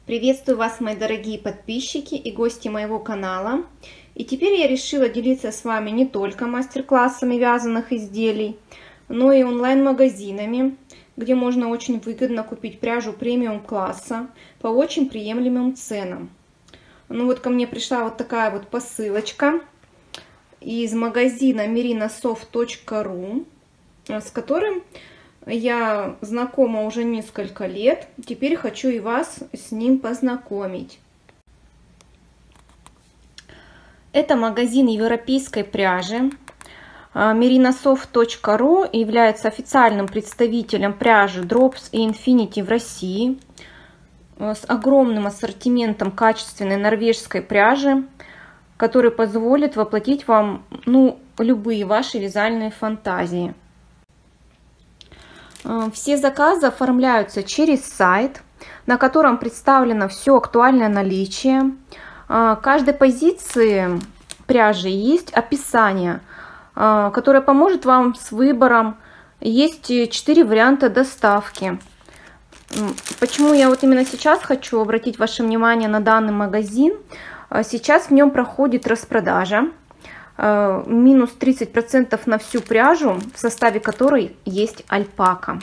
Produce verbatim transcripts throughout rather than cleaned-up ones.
Приветствую вас, мои дорогие подписчики и гости моего канала. И теперь я решила делиться с вами не только мастер-классами вязаных изделий, но и онлайн-магазинами, где можно очень выгодно купить пряжу премиум класса по очень приемлемым ценам. Ну вот ко мне пришла вот такая вот посылочка из магазина мерино софт точка ру, с которым я знакома уже несколько лет. Теперь хочу и вас с ним познакомить. Это магазин европейской пряжи. мерино софт точка ру является официальным представителем пряжи Drops и Infinity в России, с огромным ассортиментом качественной норвежской пряжи, который позволит воплотить вам ну, любые ваши вязальные фантазии. Все заказы оформляются через сайт, на котором представлено все актуальное наличие. Каждой позиции пряжи есть описание, которое поможет вам с выбором. Есть четыре варианта доставки. Почему я вот именно сейчас хочу обратить ваше внимание на данный магазин? Сейчас в нем проходит распродажа. Минус тридцать процентов на всю пряжу, в составе которой есть альпака.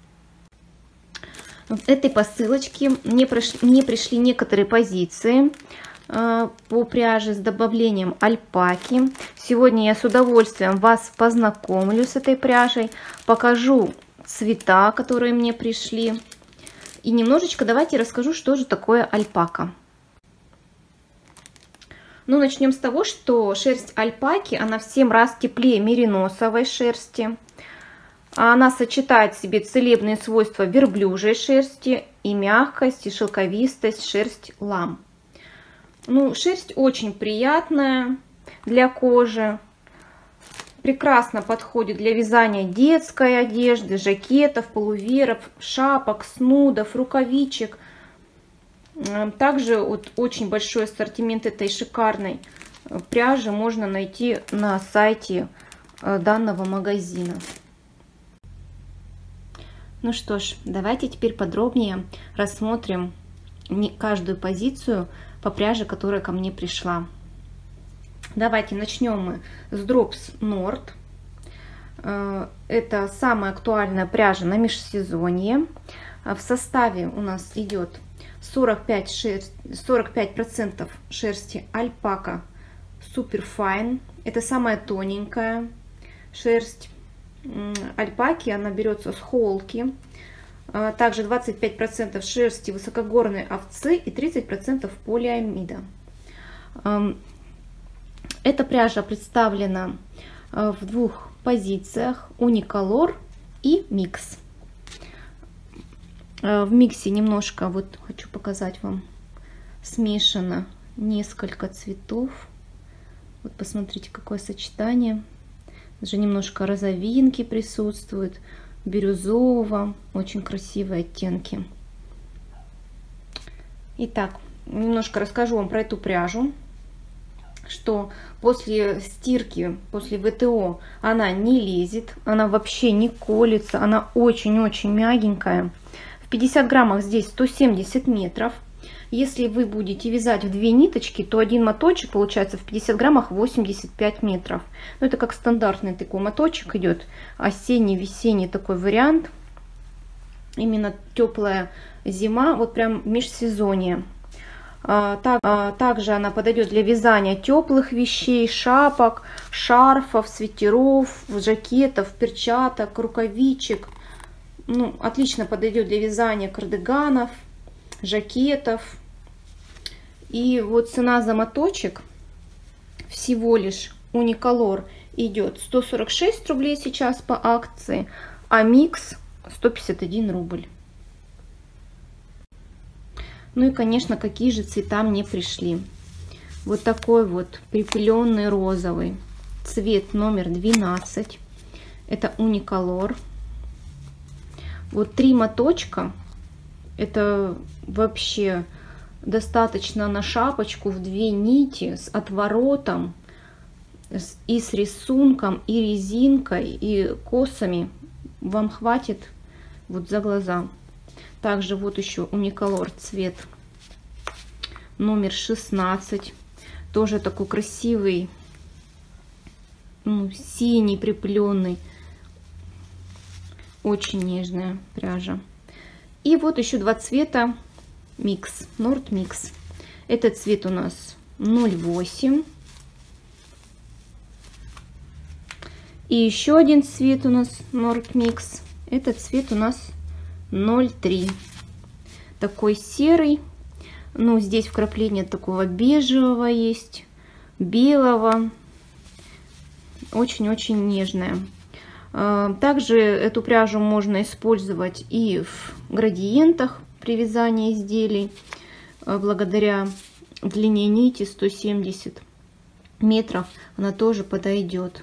В этой посылочке мне пришли, мне пришли некоторые позиции э, по пряже с добавлением альпаки. Сегодня я с удовольствием вас познакомлю с этой пряжей, покажу цвета, которые мне пришли. И немножечко давайте расскажу, что же такое альпака. Ну, начнем с того, что шерсть альпаки, она в семь раз теплее мериносовой шерсти. Она сочетает в себе целебные свойства верблюжьей шерсти и мягкость, и шелковистость шерсть лам. Ну, шерсть очень приятная для кожи. Прекрасно подходит для вязания детской одежды, жакетов, полуверов, шапок, снудов, рукавичек. Также вот очень большой ассортимент этой шикарной пряжи можно найти на сайте данного магазина. Ну что ж, давайте теперь подробнее рассмотрим каждую позицию по пряже, которая ко мне пришла. Давайте начнем мы с Drops Nord. Это самая актуальная пряжа на межсезонье. В составе у нас идет сорок пять процентов шерсти альпака Superfine. Это самая тоненькая шерсть альпаки, она берется с холки. Также двадцать пять процентов шерсти высокогорной овцы и тридцать процентов полиамида. Эта пряжа представлена в двух позициях: Unicolor и Mix. В миксе немножко, вот хочу показать вам, смешано несколько цветов. Вот посмотрите, какое сочетание. Даже немножко розовинки присутствуют, бирюзового, очень красивые оттенки. Итак, немножко расскажу вам про эту пряжу, что после стирки, после ВТО она не лезет, она вообще не колется, она очень-очень мягенькая. В пятидесяти граммах здесь сто семьдесят метров. Если вы будете вязать в две ниточки, то один моточек получается в пятидесяти граммах восемьдесят пять метров. Но это как стандартный такой моточек идет, осенний, весенний такой вариант. Именно теплая зима, вот прям межсезонье. Также она подойдет для вязания теплых вещей, шапок, шарфов, свитеров, жакетов, перчаток, рукавичек. Ну, отлично подойдет для вязания кардиганов, жакетов. И вот цена за моточек всего лишь Unicolor идет сто сорок шесть рублей сейчас по акции, а Mix сто пятьдесят один рубль. Ну и, конечно, какие же цвета мне пришли. Вот такой вот припыленный розовый, цвет номер двенадцать. Это Unicolor. Вот три моточка, это вообще достаточно на шапочку в две нити с отворотом и с рисунком, и резинкой, и косами. Вам хватит вот за глаза. Также вот еще Unicolor цвет номер шестнадцать. Тоже такой красивый, ну, синий, припыленный. Очень нежная пряжа. И вот еще два цвета микс, Nord Mix. Этот цвет у нас ноль восемь. И еще один цвет у нас Nord Mix. Этот цвет у нас ноль три. Такой серый. Ну, здесь вкрапление такого бежевого есть, белого. Очень-очень нежная. Также эту пряжу можно использовать и в градиентах при вязании изделий, благодаря длине нити сто семьдесят метров она тоже подойдет.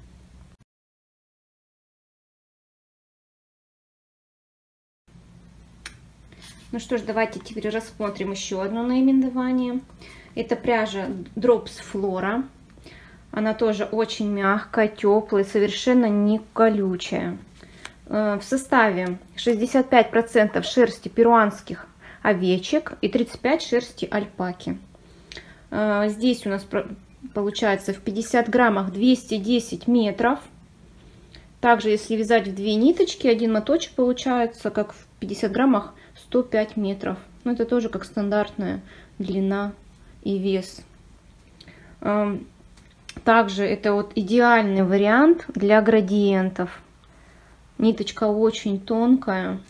Ну что ж, давайте теперь рассмотрим еще одно наименование. Это пряжа Drops Flora. Она тоже очень мягкая, теплая, совершенно не колючая. В составе шестьдесят пять процентов шерсти перуанских овечек и тридцать пять процентов шерсти альпаки. Здесь у нас получается в пятидесяти граммах двести десять метров. Также, если вязать в две ниточки, один моточек получается, как в пятидесяти граммах, сто пять метров. Но это тоже как стандартная длина и вес. Также это вот идеальный вариант для градиентов. Ниточка очень тонкая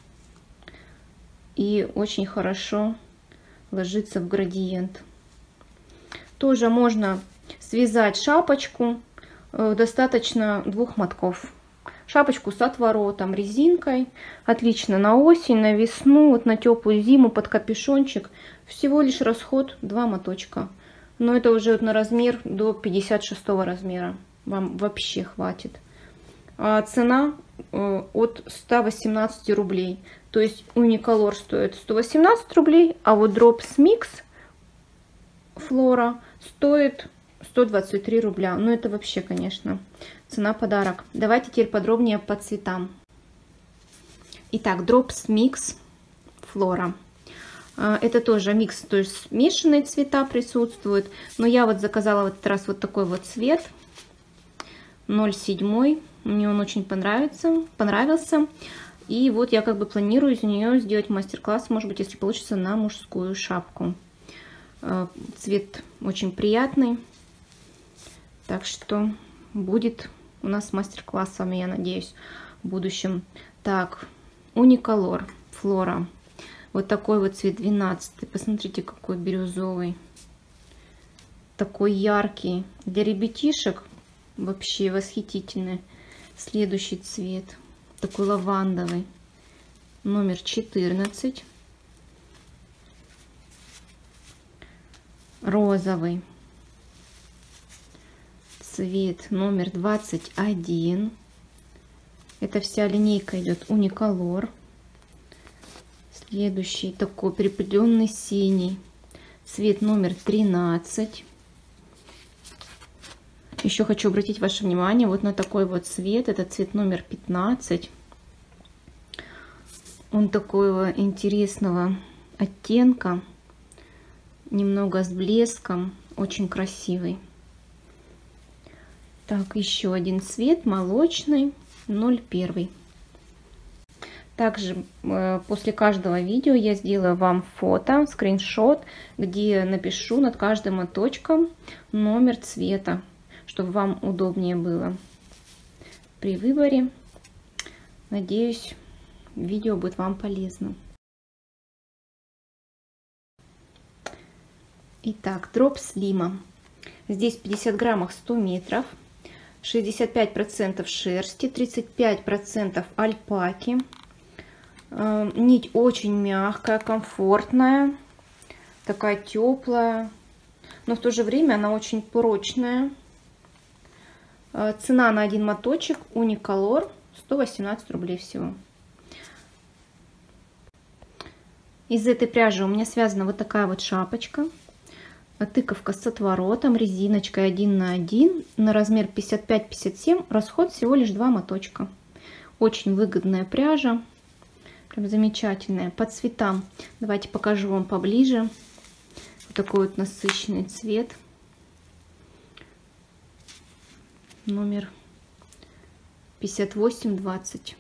и очень хорошо ложится в градиент. Тоже можно связать шапочку, достаточно двух мотков. Шапочку с отворотом, резинкой. Отлично на осень, на весну, вот на теплую зиму под капюшончик. Всего лишь расход два моточка. Но это уже на размер до пятьдесят шестого размера. Вам вообще хватит. А цена от ста восемнадцати рублей. То есть Unicolor стоит сто восемнадцать рублей, а вот Drops Mix Flora стоит сто двадцать три рубля. Ну это вообще, конечно, цена подарок. Давайте теперь подробнее по цветам. Итак, Drops Mix Flora. Это тоже микс, то есть смешанные цвета присутствуют. Но я вот заказала в этот раз вот такой вот цвет. ноль семь. Мне он очень понравится, понравился. И вот я как бы планирую из нее сделать мастер-класс, может быть, если получится, на мужскую шапку. Цвет очень приятный. Так что будет у нас мастер-класс с вами, я надеюсь, в будущем. Так, Unicolor Flora. Вот такой вот цвет двенадцатый. Посмотрите, какой бирюзовый. Такой яркий. Для ребятишек вообще восхитительный. Следующий цвет. Такой лавандовый. Номер четырнадцать. Розовый. Цвет номер двадцать один. Это вся линейка идет Unicolor. Следующий такой припыленный синий. Цвет номер тринадцать. Еще хочу обратить ваше внимание вот на такой вот цвет. Это цвет номер пятнадцать. Он такого интересного оттенка. Немного с блеском. Очень красивый. Так, еще один цвет. Молочный. ноль один. Также э, после каждого видео я сделаю вам фото, скриншот, где напишу над каждым моточком номер цвета, чтобы вам удобнее было при выборе. Надеюсь, видео будет вам полезно. Итак, Drops Lima. Здесь в пятидесяти граммах сто метров, шестьдесят пять процентов шерсти, тридцать пять процентов альпаки. Нить очень мягкая, комфортная, такая теплая, но в то же время она очень прочная. Цена на один моточек Unicolor сто восемнадцать рублей всего. Из этой пряжи у меня связана вот такая вот шапочка. Тыковка с отворотом, резиночкой один на один, на размер пятьдесят пять — пятьдесят семь, расход всего лишь два моточка. Очень выгодная пряжа. Прям замечательная. По цветам давайте покажу вам поближе. Вот такой вот насыщенный цвет. Номер пятьдесят восемь двадцать.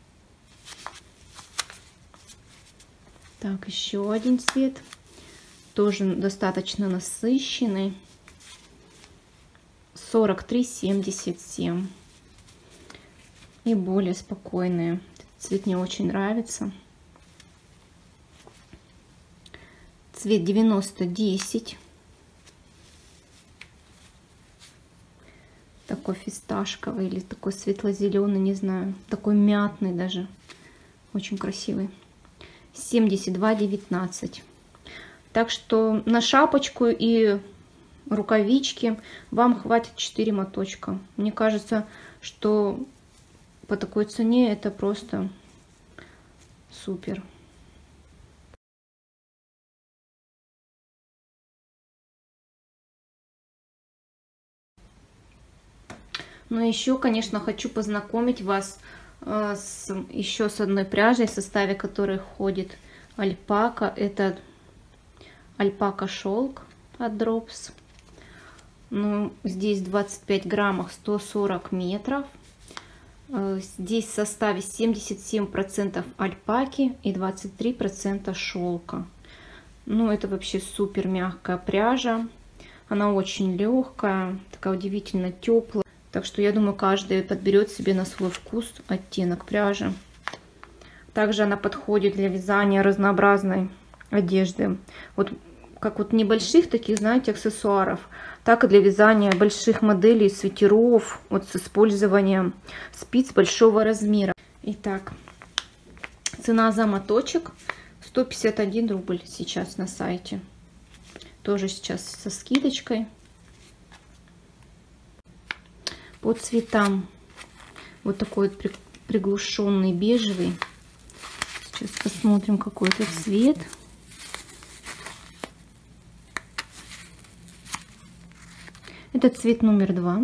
Так, еще один цвет. Тоже достаточно насыщенный. сорок три семьдесят семь. И более спокойные. Этот цвет мне очень нравится. Цвет девяносто десять. Такой фисташковый или такой светло-зеленый, не знаю. Такой мятный даже. Очень красивый. семьдесят два девятнадцать. Так что на шапочку и рукавички вам хватит четыре моточка. Мне кажется, что по такой цене это просто супер. Но еще, конечно, хочу познакомить вас э, с, еще с одной пряжей, в составе которой входит альпака. Это альпака шелк от Drops. Ну, здесь двадцать пять граммов, сто сорок метров. Э, здесь в составе семьдесят семь процентов альпаки и двадцать три процента шелка. Ну, это вообще супер мягкая пряжа. Она очень легкая, такая удивительно теплая. Так что я думаю, каждый подберет себе на свой вкус оттенок пряжи. Также она подходит для вязания разнообразной одежды. Вот как вот небольших таких, знаете, аксессуаров, так и для вязания больших моделей свитеров вот с использованием спиц большого размера. Итак, цена за моточек сто пятьдесят один рубль сейчас на сайте. Тоже сейчас со скидочкой. По цветам вот такой вот приглушенный бежевый. Сейчас посмотрим, какой это цвет. Это цвет номер два.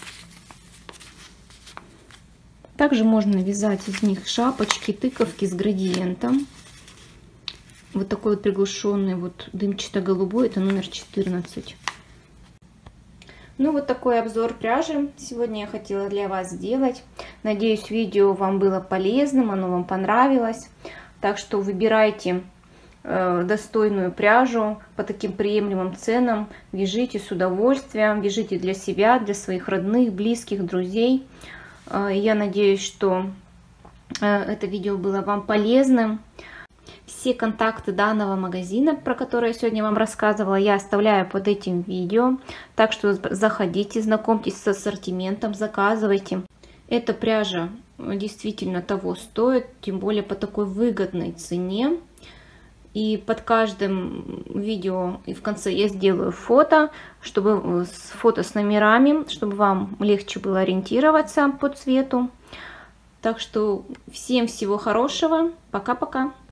Также можно вязать из них шапочки, тыковки с градиентом. Вот такой вот приглушенный вот дымчато-голубой, это номер четырнадцать. Ну, вот такой обзор пряжи сегодня я хотела для вас сделать. Надеюсь, видео вам было полезным, оно вам понравилось. Так что выбирайте э, достойную пряжу по таким приемлемым ценам. Вяжите с удовольствием, вяжите для себя, для своих родных, близких, друзей. Э, я надеюсь, что э, это видео было вам полезным. Все контакты данного магазина, про который я сегодня вам рассказывала, я оставляю под этим видео. Так что заходите, знакомьтесь с ассортиментом, заказывайте. Эта пряжа действительно того стоит, тем более по такой выгодной цене. И под каждым видео и в конце я сделаю фото, чтобы фото с номерами, чтобы вам легче было ориентироваться по цвету. Так что всем всего хорошего. Пока-пока.